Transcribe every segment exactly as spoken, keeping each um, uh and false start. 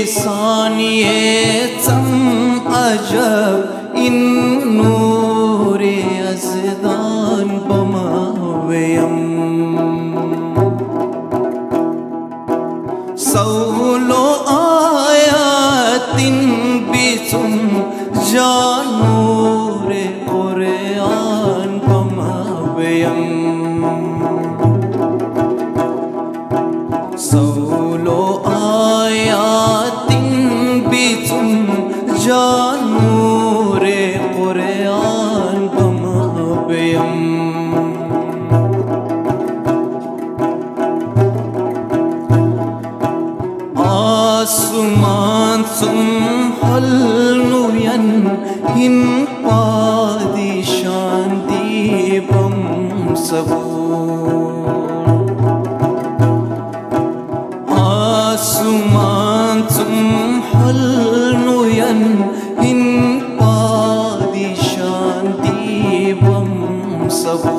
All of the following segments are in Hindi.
सानिये चम अजब इन नूरे अज़दान बमावयम सौलो आयातिन बिचुम जानूरे कुरान बमावयम सौलो आयातिन बिचुम जानूरे कुरान बमावयम आसमान सुम हल नुयन हिन पादी शांति बम सबू आसमान सुम हल नुयन हिन पादी शांति बम सबू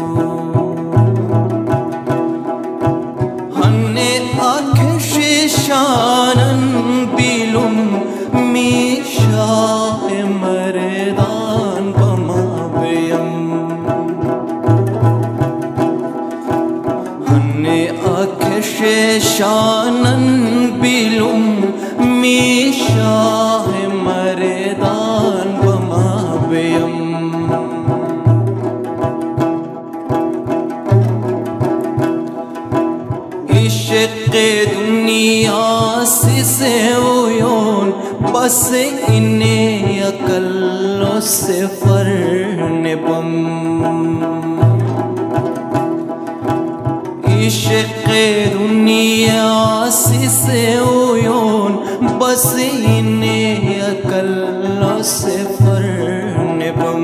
हन्ने आखिश शानन बिलुम मीशाह मरदान बमावयम हन्ने आखिश शानन बिलुम मीशाह मरदान बमावयम इश्क़ दुनिया से ओयोन बस इन्हें अकल्लो से फरने बम इश्क़ दुनिया से ओयोन बस इन्हें अकल्लो से फरने बम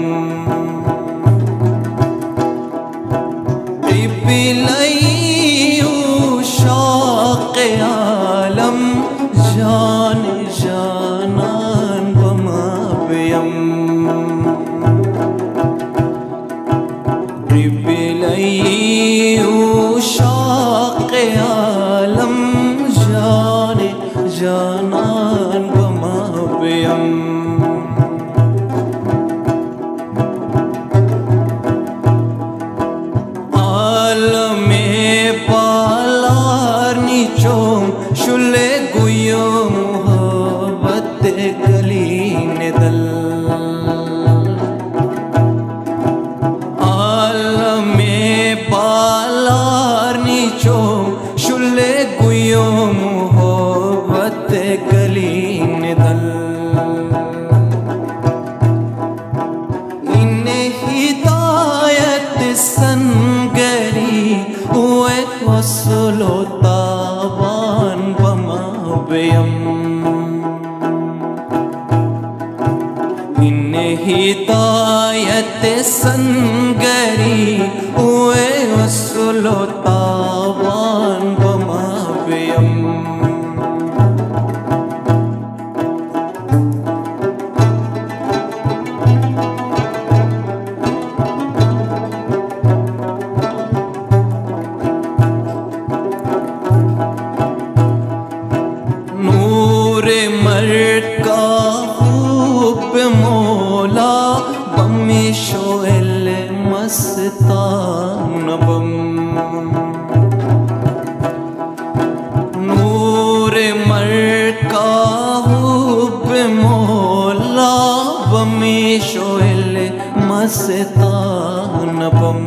आलम जान जानान बमावयम रिबिलयू शाक़ आलम जान जानान बमावयम आलमे शुले गुयो मोहब्बत कलीन दल आलमे बालार नीचो शुले गुयो मोहब्बत कलीन दल इन्हें हिदायत संगरी हुए वसलो ताबान बमावयम इन्हें हिदायत संगरी हुए वसलो ताबान बमावयम मरका खूब मौला बम्मी शोएल मस्तान बम नूर मरका खूब मौला बम्मी शोएल मस्तान बम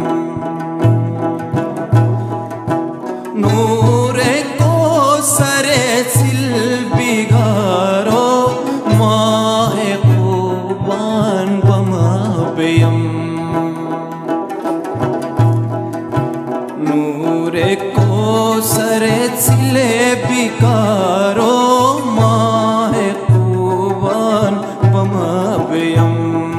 नूर को सरे सिल बिगारो माहे क़ुर्बान बमावयम नूरे को सरे सिले बिगारो माहे क़ुर्बान बमावयम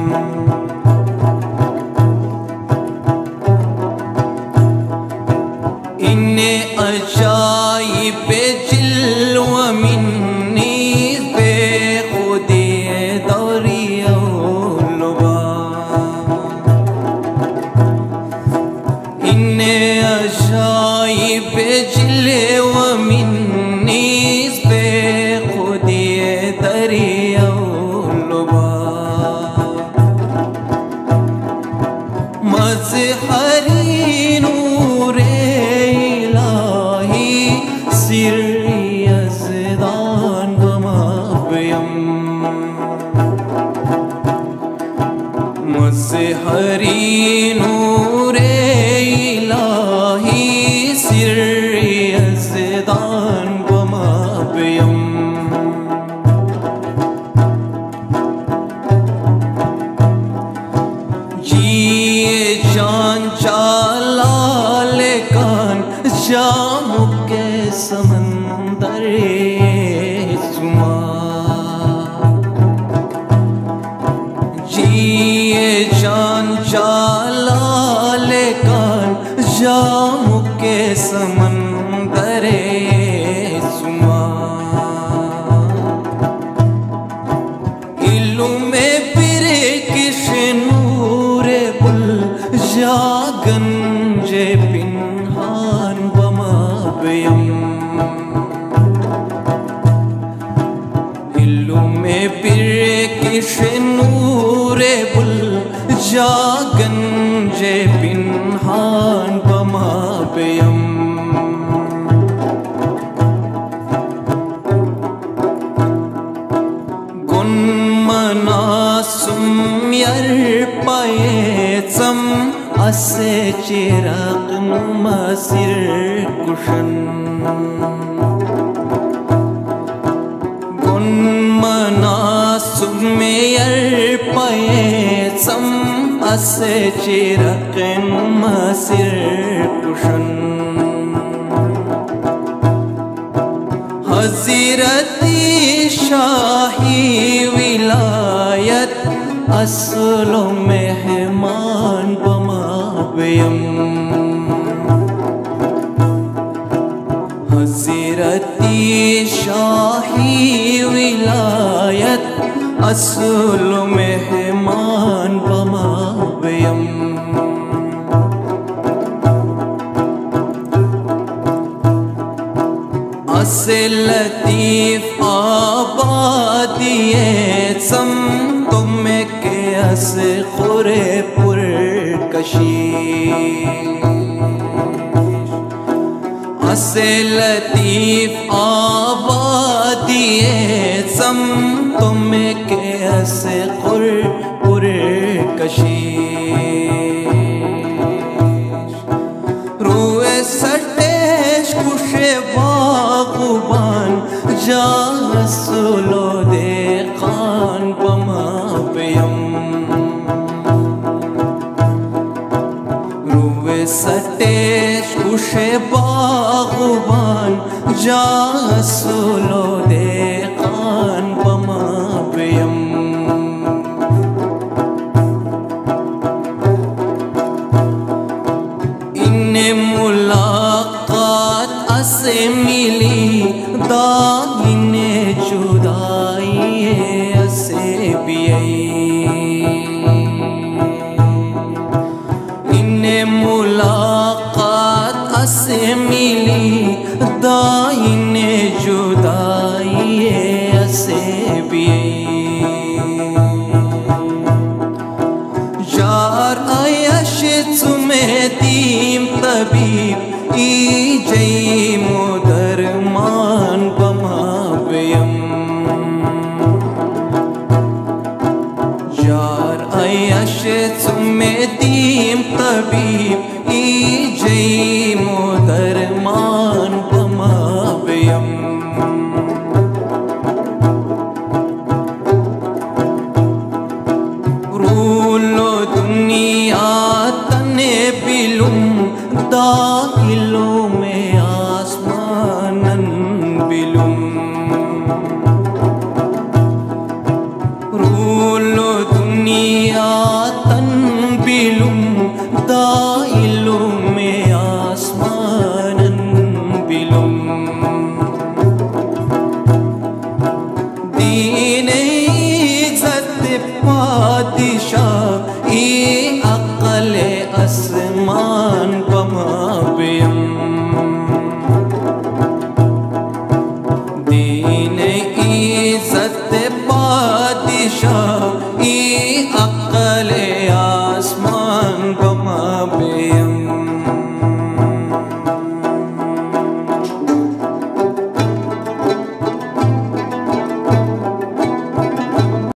इन्हें अजाइब जिल्व मिन्नी बेखुदी दौरियलुबा इन्हें अजाइब जिल्व मिन्नी बेखुदी अज़हरी नूरे इलाही सिर्री यज़दान वमाबयम। जिए जान चालाल कान जामु के समंदर सुमा। जिए जान चालाल कान जामु के समंदर सुमा। इल्लुमे पिरे किश नूरे बुल जागंजे पिन्हान वमाबयम। इल्लुमे पिरे किश नूरे बुल जागंजे पिन्हान वमाबयम। गुन्मनासुम यर्पयेत्सम असे चिराग नुमासिर कुशन। गुन्मनासुम यर्पयेत्सम असे चिराग नुमासिर कुशन। हज़रती शाही विलायत असलो मेहमान वमाबयम। हज़रती शाही विलायत असलो मेहमान वमाबयम। असे लतीफ आबादिए सम तुम्हें के अस खुरे पुरकशी। असे लतीफ आबादिए सम तुम्हें के अस खुर पुरकशी। रूए सटेश कुशे बागुबान जा रसूलो दे खान वमाबयम। रूए सटेश कुशे बागुबान जा रसूलो दे खान वमाबयम। इन्हें मुलाकात असे मिली दाहिने जुदाई असे बियई। इन्हें मुलाकात असे मिली दाहिने जुदाई असे बियई। जार आयश तुम्हें दीम तबीब ई जई मुदरमान वमाबयम। जार आयश तुम्हें दीम तबीब ई जई मुदरमान वमाबयम। रूलो दुनिया तने बिलुम दाखिलों में आसमानन बिलुम। रूलो दुनिया तन बिलुम दाखिलों में आसमानन बिलुम। दीने इज़्ज़त पादिशाह ई अक़ले आसमान वमाबयम। दीने इज़्ज़त पादिशाह